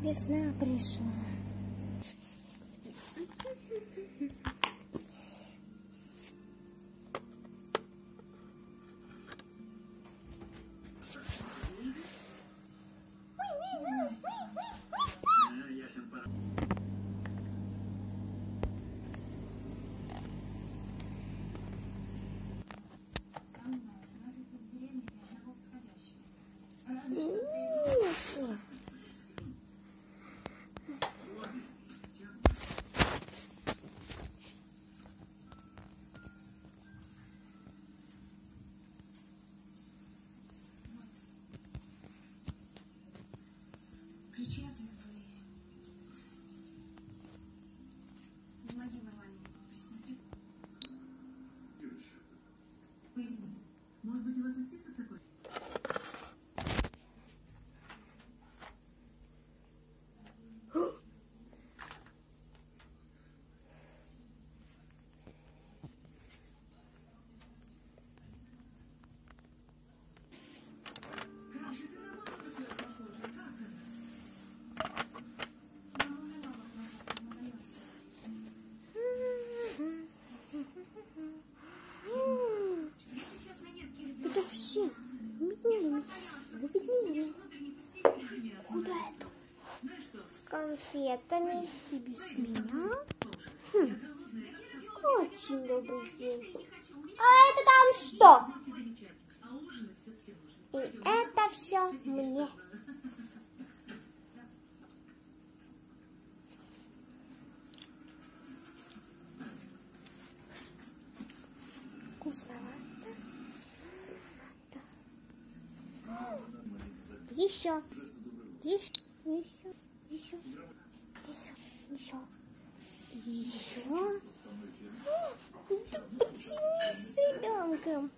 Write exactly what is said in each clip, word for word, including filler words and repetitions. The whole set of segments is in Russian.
Весна пришла. Ключи от избы. Замоги нормально, присмотри. Поясните. Может быть, у вас и список такой? Это все. Куда это? С конфетами и без меня? Хм. Очень добрый день. А это там что? И это все мне. Вкусновато. Еще. Еще. Еще. Еще. Еще. Еще. Еще. Да потянись с ребенком.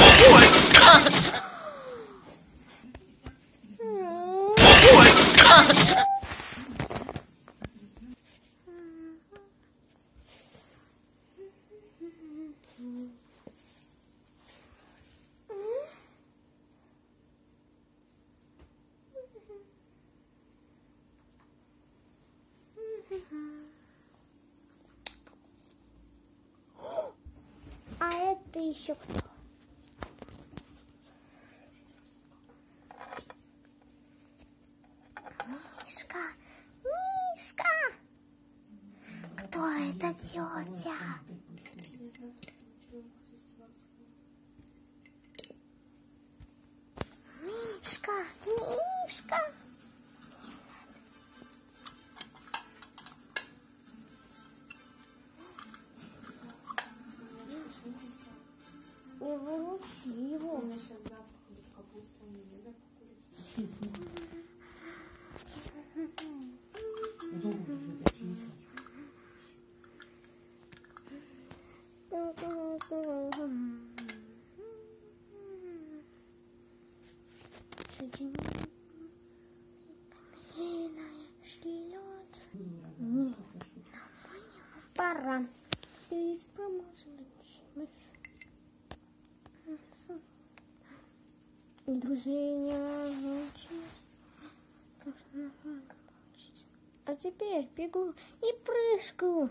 А это еще кто? Мишка, Мишка! Кто это тетя? Мишка, Мишка! Не выручи его. Нет, пора. Ты исправишь. Друзья, а теперь бегу и прыжку.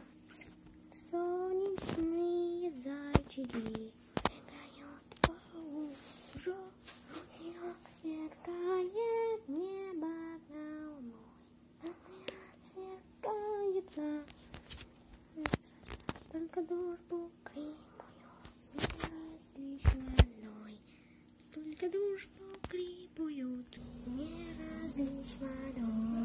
Солнечные зайчики играют по лужу. Снег сверкает, небо голубое сверкается. Только дружбу крепкую не различь водой. Только дружбу крепкую не различь водой.